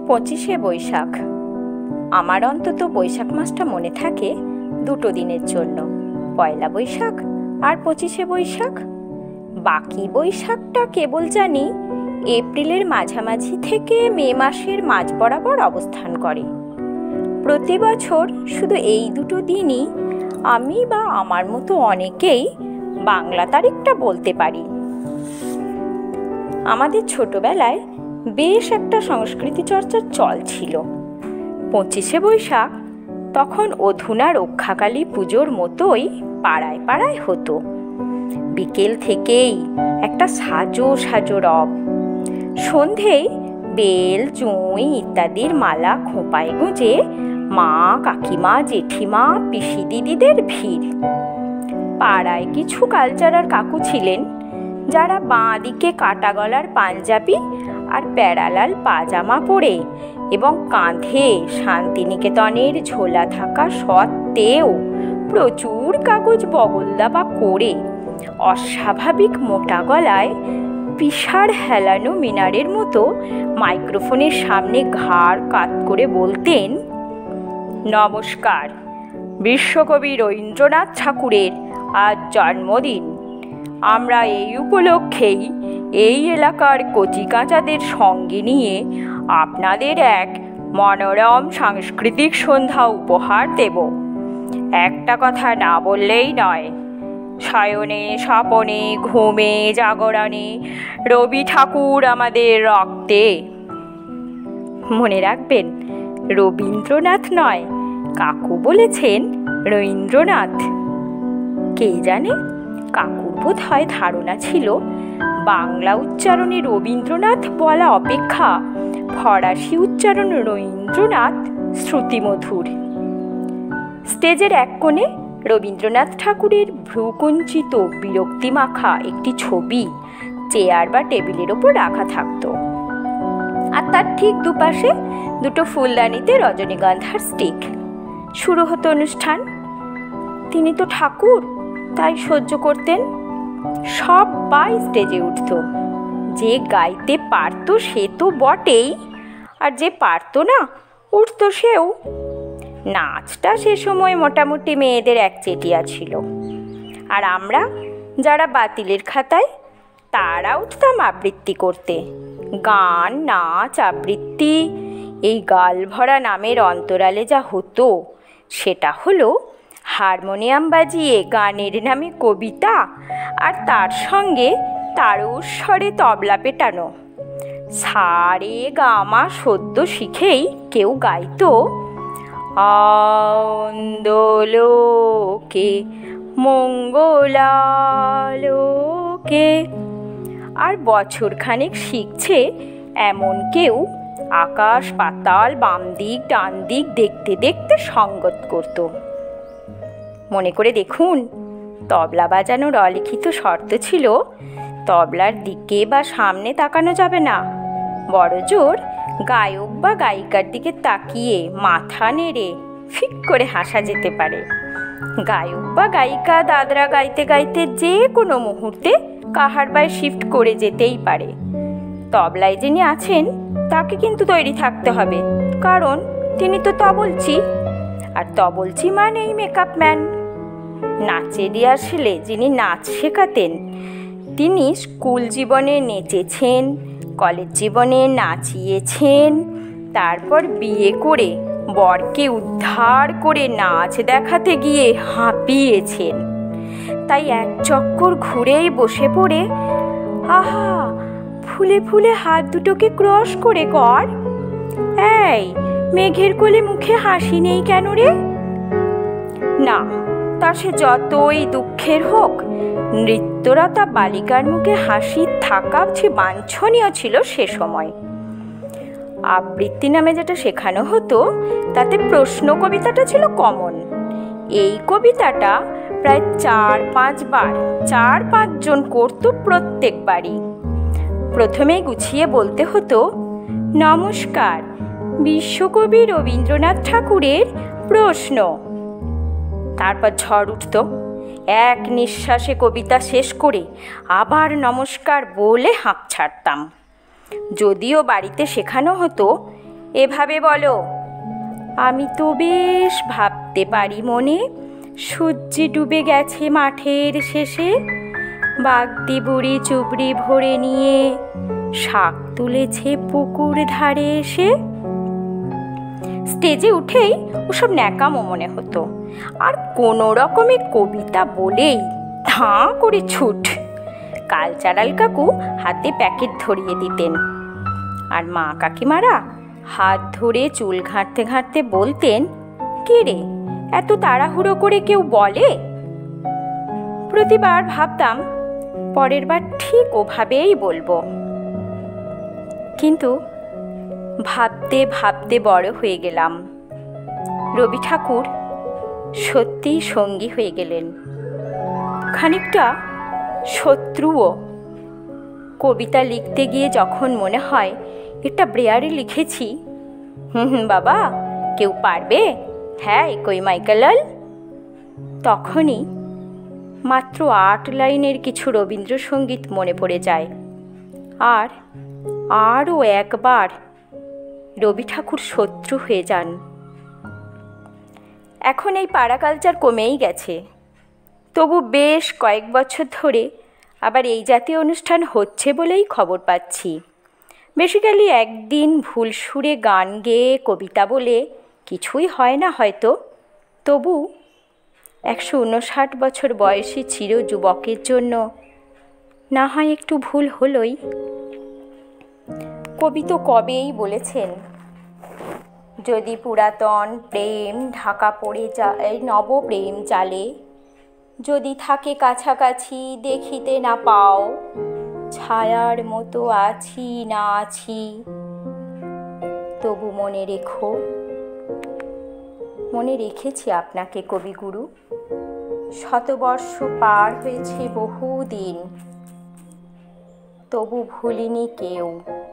25শে বৈশাখ। আমার অন্তত বৈশাখ মাসটা মনে থাকে দুটো দিনের জন্য, পয়লা বৈশাখ আর 25শে বৈশাখ। বাকি বৈশাখটা কেবল জানি এপ্রিলের মাঝামাঝি থেকে মে মাসের মাঝ বরাবর অবস্থান করে। প্রতি বছর শুধু এই দুটো দিনই আমি বা আমার মতো অনেকেই বাংলা তারিখটা বলতে পারি। আমাদের ছোটবেলায় বেশ একটা সংস্কৃতি চর্চার চল ছিল। 25শে বৈশাখ তখন অধুনা রক্ষাকালী পুজোর মতোই পাড়ায় পাড়ায় হতো। বিকেল থেকেই একটা সাজো সাজো রব, সন্ধেয় বেল চুঁই ইত্যাদির মালা খোঁপায় গুঁজে মা কাকিমা জেঠিমা পিসি দিদিদের ভিড়। পাড়ায় কিছু কালচারাল কাকু ছিলেন যারা বাঁ দিকে কাটা গলার পাঞ্জাবি আর প্যারালাল পাজামা পরে এবং কাঁধে শান্তিনিকেতনের ঝোলা থাকা সত্ত্বেও প্রচুর কাগজ বগলদাবা করে অস্বাভাবিক মোটা গলায় পিসার হেলানো মিনারের মতো মাইক্রোফোনের সামনে ঘাড় কাত করে বলতেন, নমস্কার, বিশ্বকবি রবীন্দ্রনাথ ঠাকুরের আজ জন্মদিন। আমরা এই উপলক্ষেই এই এলাকার কচিকাঁচাদের সঙ্গে নিয়ে আপনাদের এক মনোরম সাংস্কৃতিক সন্ধ্যা উপহার দেব। একটা কথা না বললেই নয়, শয়নে স্বপনে ঘুমে জাগরণে রবি ঠাকুর আমাদের রক্তে। মনে রাখবেন, রবীন্দ্রনাথ নয়, কাকু বলেছেন রবীন্দ্রনাথ। কে জানে, কাকুর বোধ হয় ধারণা ছিল বাংলা উচ্চারণে রবীন্দ্রনাথ বলা অপেক্ষা ফরাসি উচ্চারণ রবীন্দ্রনাথ শ্রুতিমধুর। স্টেজের এক কোণে রবীন্দ্রনাথ ঠাকুরের ভ্রুকুঞ্চিত বিরক্তিমাখা একটি ছবি চেয়ার বা টেবিলের ওপর রাখা থাকত, আর তার ঠিক দুপাশে দুটো ফুলদানিতে রজনীগন্ধার স্টিক। শুরু হতো অনুষ্ঠান। তিনি তো ঠাকুর, তাই সহ্য করতেন। সবাই স্টেজে উঠত। যে গাইতে পারত সে তো বটেই, আর যে পারত না উঠত সেও। নাচটা সে সময় মোটামুটি মেয়েদের একচেটিয়া ছিল, আর আমরা যারা বাতিলের খাতায় তারা উঠতাম আবৃত্তি করতে। গান নাচ আবৃত্তি এই গাল ভরা নামের অন্তরালে যা হতো সেটা হলো হারমোনিয়াম বাজিয়ে গানের নামে কবিতা, আর তার সঙ্গে তারস্বরে তবলা পেটানো। সারে গামা সদ্য শিখেই কেউ গাইতো, আন্দোলোকে মঙ্গলালোকে। আর বছরখানেক শিখছে এমন কেউ আকাশ পাতাল বাম দিক ডান দিক দেখতে দেখতে সঙ্গত করত। মনে করে দেখুন, তবলা বাজানোর অলিখিত শর্ত ছিল তবলার দিকে বা সামনে তাকানো যাবে না, বড় জোর গায়ক বা গায়িকার দিকে তাকিয়ে মাথা নেড়ে ফিক করে হাসা যেতে পারে। গায়ক বা গায়িকা দাদরা গাইতে গাইতে যে কোনো মুহূর্তে কাহার বায় শিফট করে যেতেই পারে। তবলায় যিনি আছেন তাকে কিন্তু তৈরি থাকতে হবে, কারণ তিনি তো তবলচি, আর তবলচি মানেই মেকআপ ম্যান। নাচে রিহার্সেলে যিনি নাচ শেখাতেন তিনি স্কুল জীবনে নেচেছেন, কলেজ জীবনে নাচিয়েছেন, তারপর বিয়ে করে বরকে উদ্ধার করে নাচ দেখাতে গিয়ে হাঁপিয়েছেন। তাই এক চক্কর ঘুরেই বসে পড়ে, আহা ফুলে ফুলে হাত দুটোকে ক্রস করে কর। এই মেঘের কোলে মুখে হাসি নেই কেন রে? না, তা সে যতই দুঃখের হোক, নৃত্যরতা বালিকার মুখে হাসি থাকা যে বাঞ্ছনীয় ছিল সে সময়। আবৃত্তি নামে যেটা শেখানো হতো তাতে প্রশ্ন কবিতাটা ছিল কমন। এই কবিতাটা প্রায় 4-5 বার 4-5 জন করত প্রত্যেকবারই। প্রথমেই গুছিয়ে বলতে হতো, নমস্কার, বিশ্বকবি রবীন্দ্রনাথ ঠাকুরের প্রশ্ন। তারপর ঝড় উঠত। এক নিঃশ্বাসে কবিতা শেষ করে আবার নমস্কার বলে হাঁপ ছাড়তাম। যদিও বাড়িতে শেখানো হতো এভাবে বলো। আমি তো বেশ ভাবতে পারি মনে, সূর্য ডুবে গেছে মাঠের শেষে, বাগদি বুড়ি চুবড়ি ভরে নিয়ে শাক তুলেছে পুকুর ধারে এসে। স্টেজে উঠেই ওসব ন্যাকামো মনে হতো, আর কোনো রকমে কবিতা বলেই ধাঁ করে ছুট। কালচারাল কাকু হাতে প্যাকেট ধরিয়ে দিতেন, আর মা কাকিমারা হাত ধরে চুল ঘাঁটতে ঘাঁটতে বলতেন, কে রে এত তাড়াহুড়ো করে কেউ বলে? প্রতিবার ভাবতাম পরের বার ঠিক ওভাবেই বলবো, কিন্তু ভাবতে ভাবতে বড় হয়ে গেলাম। রবি ঠাকুর সত্যিই সঙ্গী হয়ে গেলেন, খানিকটা শত্রুও। কবিতা লিখতে গিয়ে যখন মনে হয় একটা ব্রেয়ারে লিখেছি, বাবা কেউ পারবে, হ্যাঁ কই মাইকেলাল, তখনই মাত্র 8 লাইনের কিছু রবীন্দ্রসঙ্গীত মনে পড়ে যায়, আর আরও একবার রবি ঠাকুর শত্রু হয়ে যান। এখন এই পাড়া কালচার কমেই গেছে, তবু বেশ কয়েক বছর ধরে আবার এই জাতীয় অনুষ্ঠান হচ্ছে বলেই খবর পাচ্ছি। বেসিক্যালি একদিন ভুল সুরে গান গেয়ে কবিতা বলে কিছুই হয় না হয়তো, তবু 159 বছর বয়সী চির যুবকের জন্য না হয় একটু ভুল হলোই। কবি তো কবেই বলেছেন, যদি পুরাতন প্রেম ঢাকা পড়ে যায় নবপ্রেম জালে, যদি থাকে কাছাকাছি দেখিতে না পাও, ছায়ার মতো আছি না আছি, তবু মনে রেখো। মনে রেখেছি আপনাকে কবিগুরু, শতবর্ষ পার হয়েছে বহুদিন, তবু ভুলিনি কেউ।